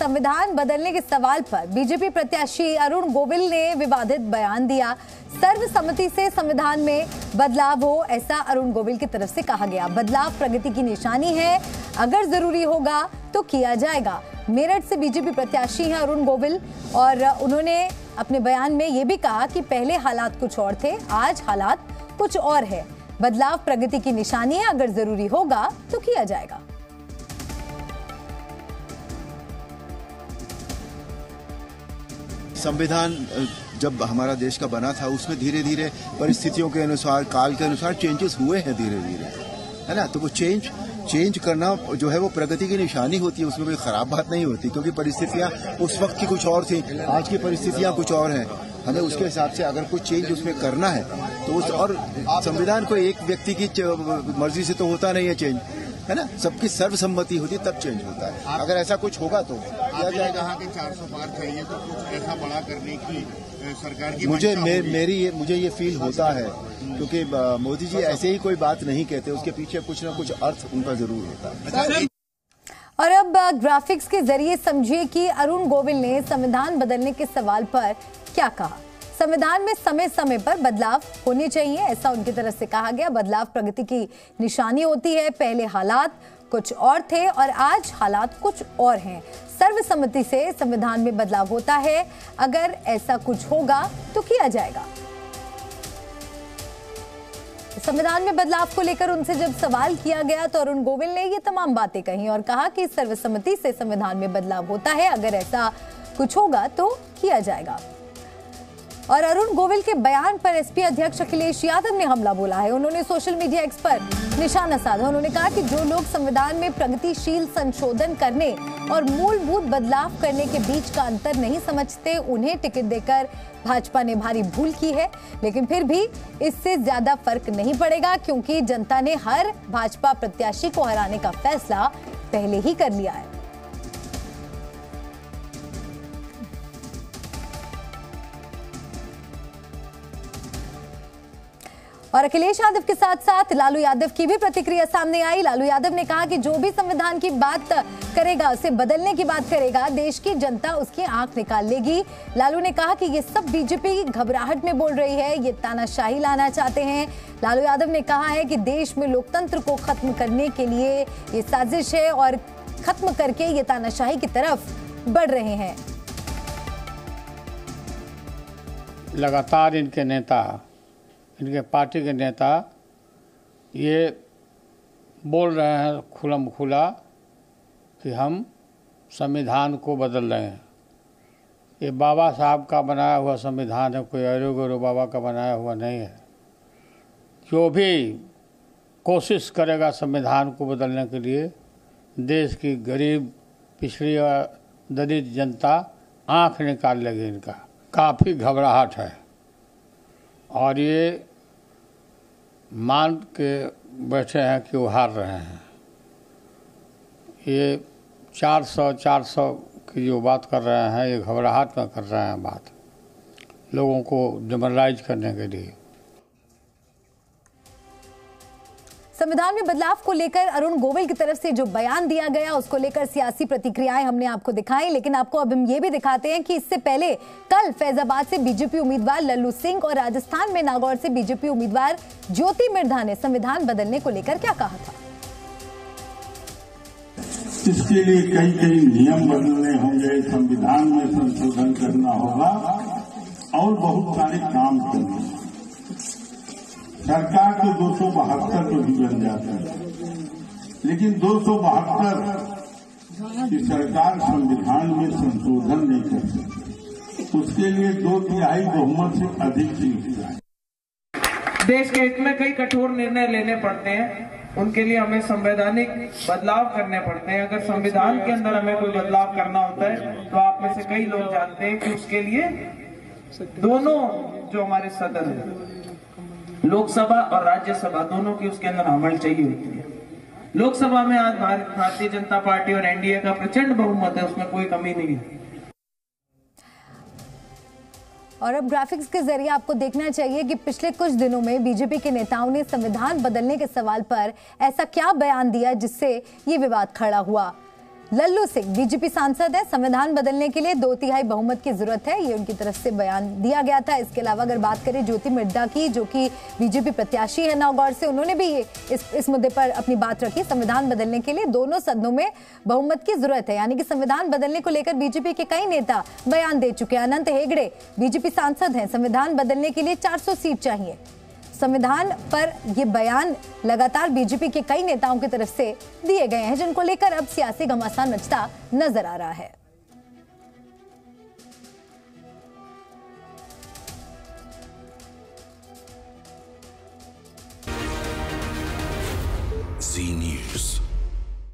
संविधान बदलने के सवाल पर बीजेपी प्रत्याशी अरुण गोविल ने विवादित बयान दिया। सर्वसम्मति से संविधान में बदलाव हो, ऐसा अरुण गोविल की तरफ से कहा गया। बदलाव प्रगति की निशानी है, अगर जरूरी होगा तो किया जाएगा। मेरठ से बीजेपी प्रत्याशी हैं अरुण गोविल और उन्होंने अपने बयान में ये भी कहा कि पहले हालात कुछ और थे, आज हालात कुछ और है। बदलाव प्रगति की निशानी है, अगर जरूरी होगा तो किया जाएगा। संविधान जब हमारा देश का बना था उसमें धीरे धीरे परिस्थितियों के अनुसार, काल के अनुसार चेंजेस हुए हैं धीरे धीरे, है ना। तो वो चेंज करना जो है वो प्रगति की निशानी होती है, उसमें कोई खराब बात नहीं होती, क्योंकि परिस्थितियां उस वक्त की कुछ और थी, आज की परिस्थितियां कुछ और हैं। हमें उसके हिसाब से अगर कुछ चेंज उसमें करना है तो उस, और संविधान को एक व्यक्ति की मर्जी से तो होता नहीं है चेंज, है ना। सबकी सर्वसम्मति होती है तब चेंज होता है। अगर ऐसा कुछ होगा तो किया जाएगा। कहा कि 400 पार चाहिए तो कुछ ऐसा बड़ा करने की सरकार की मुझे ये फील होता है, क्योंकि मोदी जी ऐसे ही कोई बात नहीं कहते, उसके पीछे कुछ न कुछ अर्थ उनका जरूर होता है। और अब ग्राफिक्स के जरिए समझिए कि अरुण गोविल ने संविधान बदलने के सवाल पर क्या कहा। संविधान में समय समय पर बदलाव होने चाहिए, ऐसा उनकी तरफ से कहा गया। बदलाव प्रगति की निशानी होती है, पहले हालात कुछ और थे और आज हालात कुछ और हैं। सर्वसम्मति से संविधान में बदलाव होता है, अगर ऐसा कुछ होगा तो किया जाएगा। संविधान में बदलाव को लेकर उनसे जब सवाल किया गया तो अरुण गोविल ने ये तमाम बातें कही और कहा कि सर्वसम्मति से संविधान में बदलाव होता है, अगर ऐसा कुछ होगा तो किया जाएगा। और अरुण गोविल के बयान पर एसपी अध्यक्ष अखिलेश यादव ने हमला बोला है। उन्होंने सोशल मीडिया एक्स पर निशाना साधा। उन्होंने कहा कि जो लोग संविधान में प्रगतिशील संशोधन करने और मूलभूत बदलाव करने के बीच का अंतर नहीं समझते, उन्हें टिकट देकर भाजपा ने भारी भूल की है। लेकिन फिर भी इससे ज्यादा फर्क नहीं पड़ेगा, क्योंकि जनता ने हर भाजपा प्रत्याशी को हराने का फैसला पहले ही कर लिया है। और अखिलेश यादव के साथ साथ लालू यादव की भी प्रतिक्रिया सामने आई। लालू यादव ने कहा कि जो भी संविधान की बात करेगा, उसे बदलने की बात करेगा, देश की जनता उसकी आंख निकाल लेगी। लालू ने कहा कि ये सब बीजेपी घबराहट में बोल रही है, ये तानाशाही लाना चाहते हैं। लालू यादव ने कहा है कि देश में लोकतंत्र को खत्म करने के लिए ये साजिश है और खत्म करके ये तानाशाही की तरफ बढ़ रहे हैं। लगातार इनके पार्टी के नेता ये बोल रहे हैं खुलम खुला कि हम संविधान को बदल रहे हैं। ये बाबा साहब का बनाया हुआ संविधान है, कोई अरो गरो बाबा का बनाया हुआ नहीं है। जो भी कोशिश करेगा संविधान को बदलने के लिए, देश की गरीब पिछड़ी और दलित जनता आंख निकाल लेगी। इनका काफ़ी घबराहट है और ये मान के बैठे हैं कि वो हार रहे हैं। ये 400 की जो बात कर रहे हैं, ये घबराहट में कर रहे हैं बात, लोगों को डिमोरलाइज करने के लिए। संविधान में बदलाव को लेकर अरुण गोविल की तरफ से जो बयान दिया गया, उसको लेकर सियासी प्रतिक्रियाएं हमने आपको दिखाई। लेकिन आपको अब हम ये भी दिखाते हैं कि इससे पहले कल फैजाबाद से बीजेपी उम्मीदवार लल्लू सिंह और राजस्थान में नागौर से बीजेपी उम्मीदवार ज्योति मिर्धा ने संविधान बदलने को लेकर क्या कहा था। इसके लिए कई नियम बदलने होंगे, संविधान में संशोधन करना होगा और बहुत सारे काम करने होंगे। सरकार तो 272 तो भी बन जाता है, लेकिन 272 की सरकार संविधान में संशोधन नहीं कर सकती। उसके लिए 2/3 बहुमत से अधिक चाहिए। देश के हित में कई कठोर निर्णय लेने पड़ते हैं, उनके लिए हमें संवैधानिक बदलाव करने पड़ते हैं। अगर संविधान के अंदर हमें कोई बदलाव करना होता है तो आप में से कई लोग जानते हैं कि उसके लिए दोनों जो हमारे सदन है, लोकसभा और राज्यसभा, दोनों की उसके अंदर अमल चाहिए होती है। लोकसभा में आज भारतीय जनता पार्टी और एनडीए का प्रचंड बहुमत है, उसमें कोई कमी नहीं है। और अब ग्राफिक्स के जरिए आपको देखना चाहिए कि पिछले कुछ दिनों में बीजेपी के नेताओं ने संविधान बदलने के सवाल पर ऐसा क्या बयान दिया जिससे ये विवाद खड़ा हुआ। लल्लू सिंह बीजेपी सांसद है। संविधान बदलने के लिए 2/3 बहुमत की जरूरत है, ये उनकी तरफ से बयान दिया गया था। इसके अलावा अगर बात करें ज्योति मिर्धा की, जो कि बीजेपी प्रत्याशी है नौगढ़ से, उन्होंने भी इस मुद्दे पर अपनी बात रखी। संविधान बदलने के लिए दोनों सदनों में बहुमत की जरूरत है, यानी कि संविधान बदलने को लेकर बीजेपी के कई नेता बयान दे चुके हैं। अनंत हेगड़े बीजेपी सांसद हैं। संविधान बदलने के लिए 400 सीट चाहिए। संविधान पर ये बयान लगातार बीजेपी के कई नेताओं की तरफ से दिए गए हैं, जिनको लेकर अब सियासी घमासान मचता नजर आ रहा है।